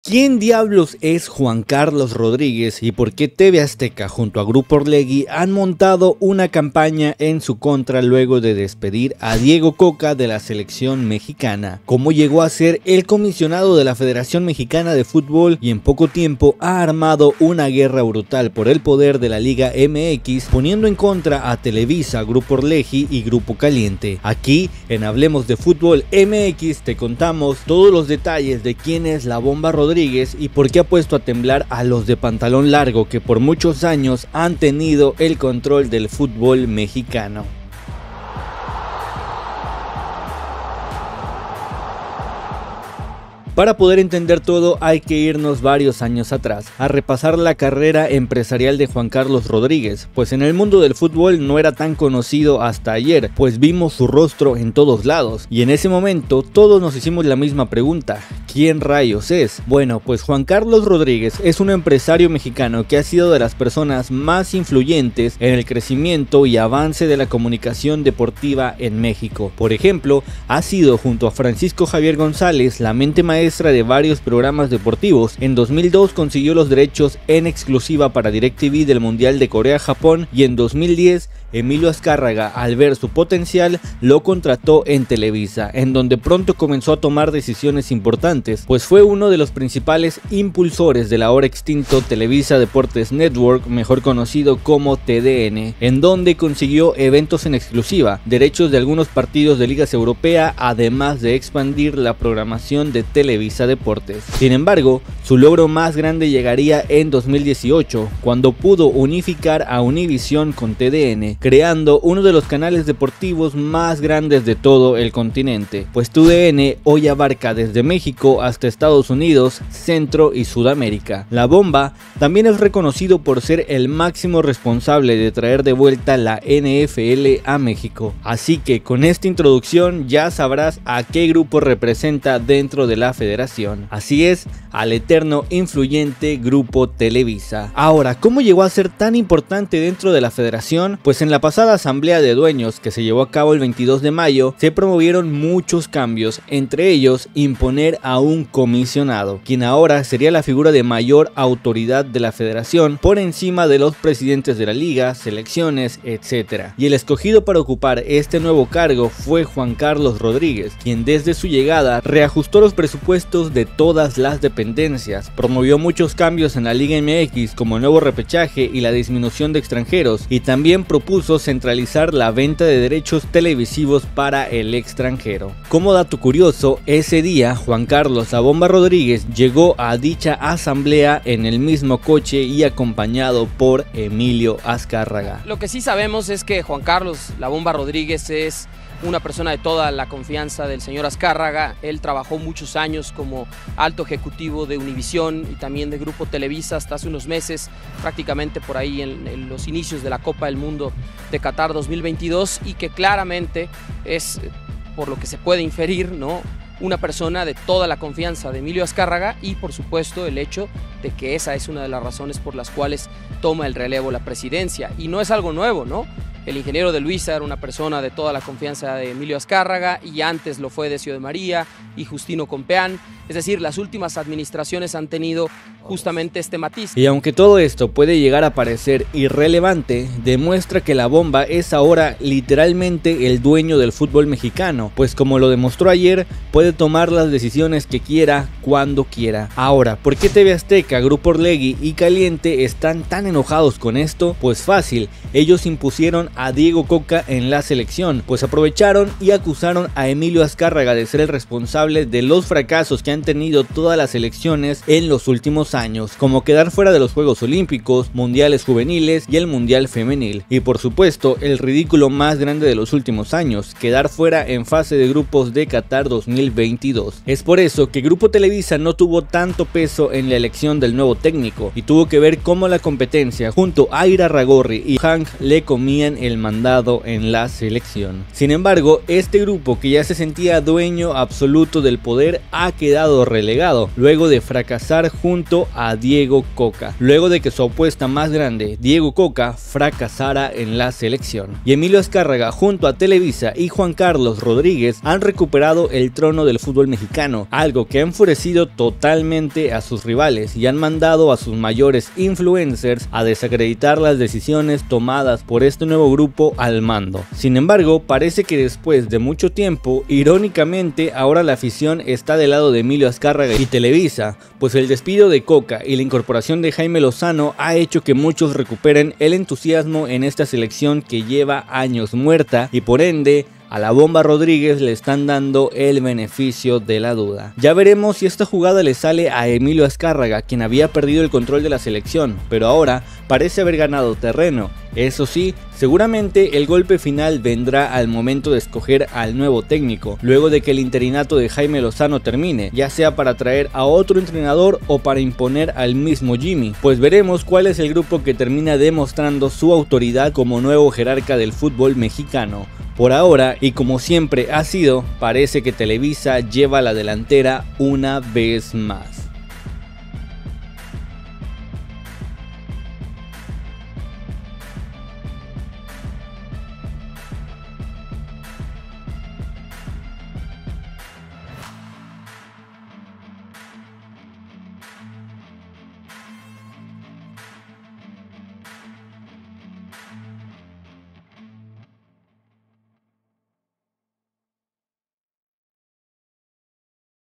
¿Quién diablos es Juan Carlos Rodríguez y por qué TV Azteca junto a Grupo Orlegui han montado una campaña en su contra luego de despedir a Diego Coca de la selección mexicana? ¿Cómo llegó a ser el comisionado de la Federación Mexicana de Fútbol y en poco tiempo ha armado una guerra brutal por el poder de la Liga MX, poniendo en contra a Televisa, Grupo Orlegui y Grupo Caliente? Aquí en Hablemos de Fútbol MX te contamos todos los detalles de quién es la Bomba Rodríguez y por qué ha puesto a temblar a los de pantalón largo que por muchos años han tenido el control del fútbol mexicano. Para poder entender todo hay que irnos varios años atrás, a repasar la carrera empresarial de Juan Carlos Rodríguez, pues en el mundo del fútbol no era tan conocido hasta ayer, pues vimos su rostro en todos lados, y en ese momento todos nos hicimos la misma pregunta: ¿quién rayos es? Bueno, pues Juan Carlos Rodríguez es un empresario mexicano que ha sido de las personas más influyentes en el crecimiento y avance de la comunicación deportiva en México. Por ejemplo, ha sido junto a Francisco Javier González la mente maestra de varios programas deportivos. En 2002 consiguió los derechos en exclusiva para DirecTV del Mundial de Corea-Japón y en 2010 Emilio Azcárraga, al ver su potencial, lo contrató en Televisa, en donde pronto comenzó a tomar decisiones importantes, pues fue uno de los principales impulsores del ahora extinto Televisa Deportes Network, mejor conocido como TDN, en donde consiguió eventos en exclusiva, derechos de algunos partidos de ligas europeas, además de expandir la programación de Televisa Deportes. Sin embargo, su logro más grande llegaría en 2018, cuando pudo unificar a Univision con TDN, creando uno de los canales deportivos más grandes de todo el continente, pues TUDN hoy abarca desde México hasta Estados Unidos, Centro y Sudamérica. La Bomba también es reconocido por ser el máximo responsable de traer de vuelta la NFL a México. Así que con esta introducción ya sabrás a qué grupo representa dentro de la federación. Así es, al eterno influyente Grupo Televisa. Ahora, ¿cómo llegó a ser tan importante dentro de la federación? Pues en la pasada asamblea de dueños que se llevó a cabo el 22 de mayo se promovieron muchos cambios, entre ellos imponer a un comisionado, quien ahora sería la figura de mayor autoridad de la federación por encima de los presidentes de la liga, selecciones, etc. Y el escogido para ocupar este nuevo cargo fue Juan Carlos Rodríguez, quien desde su llegada reajustó los presupuestos de todas las dependencias, promovió muchos cambios en la Liga MX como el nuevo repechaje y la disminución de extranjeros, y también propuso centralizar la venta de derechos televisivos para el extranjero. Como dato curioso, ese día Juan Carlos "La Bomba" Rodríguez llegó a dicha asamblea en el mismo coche y acompañado por Emilio Azcárraga. Lo que sí sabemos es que Juan Carlos "La Bomba" Rodríguez es una persona de toda la confianza del señor Azcárraga. Él trabajó muchos años como alto ejecutivo de Univision y también de Grupo Televisa hasta hace unos meses, prácticamente por ahí en los inicios de la Copa del Mundo de Qatar 2022, y que claramente es, por lo que se puede inferir, ¿no?, una persona de toda la confianza de Emilio Azcárraga, y por supuesto el hecho de que esa es una de las razones por las cuales toma el relevo la presidencia. Y no es algo nuevo, ¿no? El ingeniero de Luisa era una persona de toda la confianza de Emilio Azcárraga, y antes lo fue Decio de María y Justino Compeán. Es decir, las últimas administraciones han tenido justamente este matiz. Y aunque todo esto puede llegar a parecer irrelevante, demuestra que la Bomba es ahora literalmente el dueño del fútbol mexicano, pues como lo demostró ayer, puede tomar las decisiones que quiera, cuando quiera. Ahora, ¿por qué TV Azteca, Grupo Orlegui y Caliente están tan enojados con esto? Pues fácil, ellos impusieron a Diego Coca en la selección, pues aprovecharon y acusaron a Emilio Azcárraga de ser el responsable de los fracasos que han tenido todas las selecciones en los últimos años, como quedar fuera de los Juegos Olímpicos, Mundiales Juveniles y el Mundial Femenil, y por supuesto el ridículo más grande de los últimos años, quedar fuera en fase de grupos de Qatar 2022. Es por eso que Grupo Televisa no tuvo tanto peso en la elección del nuevo técnico, y tuvo que ver cómo la competencia junto a Irarrágorri y Hank le comían el mandado en la selección. Sin embargo, este grupo, que ya se sentía dueño absoluto del poder, ha quedado quedado relegado, luego de fracasar junto a Diego Cocca, luego de que su apuesta más grande, Diego Cocca, fracasara en la selección. Y Emilio Azcárraga junto a Televisa y Juan Carlos Rodríguez han recuperado el trono del fútbol mexicano, algo que ha enfurecido totalmente a sus rivales y han mandado a sus mayores influencers a desacreditar las decisiones tomadas por este nuevo grupo al mando. Sin embargo, parece que después de mucho tiempo, irónicamente, ahora la afición está del lado de Emilio Azcárraga y Televisa, pues el despido de Cocca y la incorporación de Jaime Lozano ha hecho que muchos recuperen el entusiasmo en esta selección que lleva años muerta y por ende a la Bomba Rodríguez le están dando el beneficio de la duda. Ya veremos si esta jugada le sale a Emilio Azcárraga, quien había perdido el control de la selección, pero ahora parece haber ganado terreno. Eso sí, seguramente el golpe final vendrá al momento de escoger al nuevo técnico, luego de que el interinato de Jaime Lozano termine, ya sea para traer a otro entrenador o para imponer al mismo Jimmy, pues veremos cuál es el grupo que termina demostrando su autoridad como nuevo jerarca del fútbol mexicano. Por ahora, y como siempre ha sido, parece que Televisa lleva la delantera una vez más.